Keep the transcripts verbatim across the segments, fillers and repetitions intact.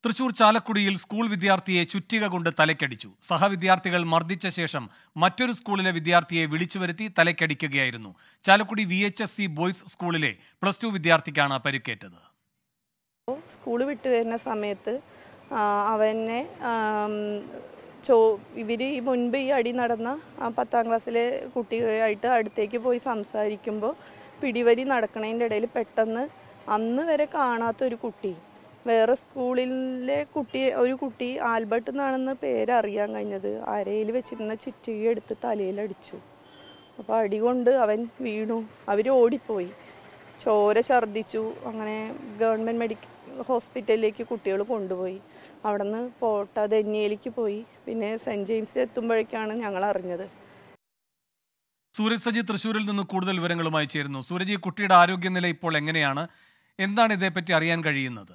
തൃശൂർ ചാലക്കുടിയിൽ സ്കൂൾ വിദ്യാർത്ഥിയെ ചുറ്റിക കൊണ്ട് തലയ്ക്കടിച്ചു. സഹവിദ്യാർത്ഥികൾ മർദ്ദിച്ച ശേഷം മറ്റൊരു സ്കൂളിലെ വിദ്യാർത്ഥിയെ വിളിച്ചു വരുത്തി തലയ്ക്കടിക്കുകയായിരുന്നു. Chalakudy V H S C boys സ്കൂളിലെ പ്ലസ് ടു വിദ്യാർത്ഥിക്കാണ് പരിക്കേറ്റത്. സ്കൂൾ വിട്ടു വരുന്ന സമയത്ത് അവനെ ചോ ഇവർ ഈ മുൻപ് ഈ അടി നടന്ന പത്താം ക്ലാസ്സിലെ കുട്ടികളായിട്ട് അടുത്തേക്ക് പോയി സംസാരിക്കുമ്പോൾ പിടിവലി നടക്കണതിൻ്റെ ഇടയിൽ പെട്ടെന്ന് അന്ന് വരെ കാണാത്തൊരു കുട്ടി, വേറെ സ്കൂളിലെ കുട്ടി ഒരു കുട്ടി ആൽബർട്ട് എന്നാണെന്ന് പേരറിയാൻ കഴിഞ്ഞത്, അരയിൽ വെച്ചിരുന്ന ചുറ്റിക എടുത്ത് തലയിലടിച്ചു. അപ്പോൾ അടി കൊണ്ട് അവൻ വീണു. അവർ ഓടിപ്പോയി, ചോര ഛർദ്ദിച്ചു. അങ്ങനെ ഗവൺമെൻറ് മെഡിക്കൽ ഹോസ്പിറ്റലിലേക്ക് കുട്ടികൾ കൊണ്ടുപോയി. അവിടെ നിന്ന് പോട്ട ധന്യയിലേക്ക് പോയി. പിന്നെ സെൻറ്റ് ജെയിംസ് എത്തുമ്പോഴേക്കാണ് ഞങ്ങൾ അറിഞ്ഞത്. സൂരജ് സജി തൃശ്ശൂരിൽ നിന്ന് കൂടുതൽ വിവരങ്ങളുമായി ചേരുന്നു. സൂരജ്, ഈ കുട്ടിയുടെ ആരോഗ്യനില ഇപ്പോൾ എങ്ങനെയാണ്? എന്താണ് ഇതേപ്പറ്റി അറിയാൻ കഴിയുന്നത്?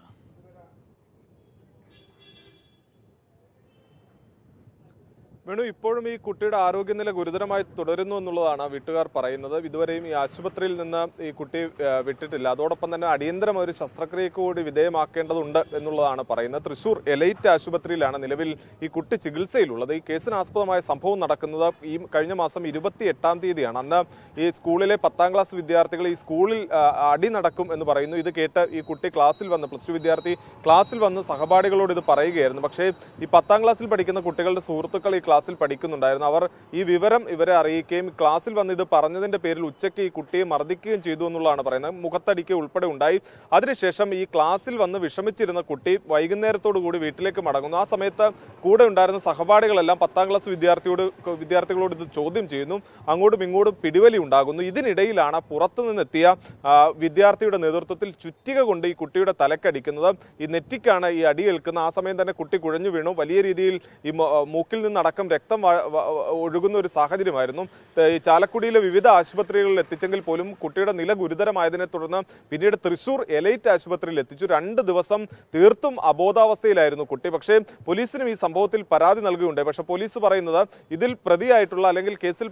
വേണു, ഇപ്പോഴും ഈ കുട്ടിയുടെ ആരോഗ്യനില ഗുരുതരമായി തുടരുന്നു എന്നുള്ളതാണ് വീട്ടുകാർ പറയുന്നത്. ഇതുവരെയും ഈ ആശുപത്രിയിൽ നിന്ന് ഈ കുട്ടി വിട്ടിട്ടില്ല. അതോടൊപ്പം തന്നെ അടിയന്തരം ഒരു ശസ്ത്രക്രിയക്ക് കൂടി വിധേയമാക്കേണ്ടതുണ്ട് എന്നുള്ളതാണ് പറയുന്നത്. തൃശൂർ എലൈറ്റ് ആശുപത്രിയിലാണ് നിലവിൽ ഈ കുട്ടി ചികിത്സയിലുള്ളത്. ഈ കേസിനാസ്പദമായ സംഭവം നടക്കുന്നത് ഈ കഴിഞ്ഞ മാസം ഇരുപത്തി എട്ടാം തീയതിയാണ്. അന്ന് ഈ സ്കൂളിലെ പത്താം ക്ലാസ് വിദ്യാർത്ഥികൾ ഈ സ്കൂളിൽ അടി നടക്കും എന്ന് പറയുന്നു. ഇത് കേട്ട് ഈ കുട്ടി ക്ലാസ്സിൽ വന്ന് പ്ലസ് ടു വിദ്യാർത്ഥി ക്ലാസ്സിൽ വന്ന് സഹപാഠികളോട് ഇത് പറയുകയായിരുന്നു. പക്ഷേ ഈ പത്താം ക്ലാസ്സിൽ പഠിക്കുന്ന കുട്ടികളുടെ സുഹൃത്തുക്കൾ ഈ ക്ലാസ്സിൽ പഠിക്കുന്നുണ്ടായിരുന്നു. അവർ ഈ വിവരം ഇവരെ അറിയിക്കുകയും ക്ലാസ്സിൽ വന്ന് ഇത് പറഞ്ഞതിന്റെ പേരിൽ ഉച്ചയ്ക്ക് ഈ കുട്ടിയെ മർദ്ദിക്കുകയും ചെയ്തു എന്നുള്ളതാണ് പറയുന്നത്. മുഖത്തടിക്കുക ഉൾപ്പെടെ ഉണ്ടായി. അതിനുശേഷം ഈ ക്ലാസ്സിൽ വന്ന് വിഷമിച്ചിരുന്ന കുട്ടി വൈകുന്നേരത്തോടു കൂടി വീട്ടിലേക്ക് മടങ്ങുന്നു. ആ സമയത്ത് കൂടെ ഉണ്ടായിരുന്ന സഹപാഠികളെല്ലാം പത്താം ക്ലാസ് വിദ്യാർത്ഥിയോട് വിദ്യാർത്ഥികളോട് ഇത് ചോദ്യം ചെയ്യുന്നു. അങ്ങോട്ടും ഇങ്ങോട്ടും പിടിവലി ഉണ്ടാകുന്നു. ഇതിനിടയിലാണ് പുറത്തു നിന്നെത്തിയ വിദ്യാർത്ഥിയുടെ നേതൃത്വത്തിൽ ചുറ്റിക കൊണ്ട് ഈ കുട്ടിയുടെ തലക്കടിക്കുന്നത്. ഈ നെറ്റിക്കാണ് ഈ അടിയേൽക്കുന്നത്. ആ സമയം തന്നെ കുട്ടി കുഴഞ്ഞു വീണു. വലിയ രീതിയിൽ ഈ മൂക്കിൽ നിന്നടക്കം രക്തം ഒഴുകുന്ന ഒരു സാഹചര്യമായിരുന്നു. ഈ ചാലക്കുടിയിലെ വിവിധ ആശുപത്രികളിൽ എത്തിച്ചെങ്കിൽ പോലും കുട്ടിയുടെ നില ഗുരുതരമായതിനെ തുടർന്ന് പിന്നീട് തൃശൂർ എലൈറ്റ് ആശുപത്രിയിൽ എത്തിച്ചു. രണ്ട് ദിവസം തീർത്തും അബോധാവസ്ഥയിലായിരുന്നു കുട്ടി. പക്ഷേ പോലീസിനും ഈ സംഭവത്തിൽ പരാതി നൽകുകയുണ്ടായി. പക്ഷേ പോലീസ് പറയുന്നത് ഇതിൽ പ്രതിയായിട്ടുള്ള അല്ലെങ്കിൽ കേസിൽ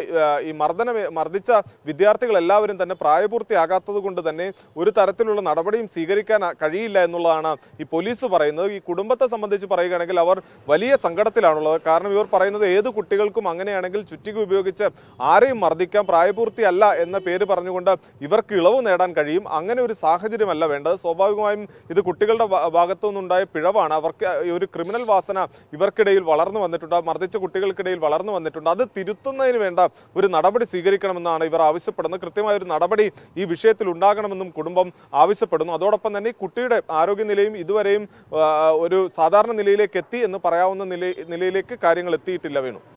ഈ മർദ്ദന മർദ്ദിച്ച വിദ്യാർത്ഥികൾ എല്ലാവരും തന്നെ പ്രായപൂർത്തിയാകാത്തത് കൊണ്ട് തന്നെ ഒരു തരത്തിലുള്ള നടപടിയും സ്വീകരിക്കാൻ കഴിയില്ല എന്നുള്ളതാണ് ഈ പോലീസ് പറയുന്നത്. ഈ കുടുംബത്തെ സംബന്ധിച്ച് പറയുകയാണെങ്കിൽ അവർ വലിയ സങ്കടത്തിലാണുള്ളത്. കാരണം ഇവർ പറയുന്നത് ഏത് കുട്ടികൾക്കും അങ്ങനെയാണെങ്കിൽ ചുറ്റിക ഉപയോഗിച്ച് ആരെയും മർദ്ദിക്കാം, പ്രായപൂർത്തിയല്ല എന്ന പേര് പറഞ്ഞുകൊണ്ട് ഇവർക്ക് ഇളവ് നേടാൻ കഴിയും. അങ്ങനെ ഒരു സാഹചര്യമല്ല വേണ്ടത്. സ്വാഭാവികമായും ഇത് കുട്ടികളുടെ ഭാഗത്തു നിന്നുണ്ടായ പിഴവാണ്. അവർക്ക് ഒരു ക്രിമിനൽ വാസന ഇവർക്കിടയിൽ വളർന്നു വന്നിട്ടുണ്ട്, മർദ്ദിച്ച കുട്ടികൾക്കിടയിൽ വളർന്നു വന്നിട്ടുണ്ട്. അത് തിരുത്തുന്നതിന് വേണ്ട ഒരു നടപടി സ്വീകരിക്കണമെന്നാണ് ഇവർ ആവശ്യപ്പെടുന്നത്. കൃത്യമായ ഒരു നടപടി ഈ വിഷയത്തിൽ ഉണ്ടാകണമെന്നും കുടുംബം ആവശ്യപ്പെടുന്നു. അതോടൊപ്പം തന്നെ കുട്ടിയുടെ ആരോഗ്യനിലയും ഇതുവരെയും ഒരു സാധാരണ നിലയിലേക്ക് എത്തി എന്ന് പറയാവുന്ന നില നിലയിലേക്ക് കാര്യങ്ങൾ എത്തിയിട്ടില്ല. വേണു.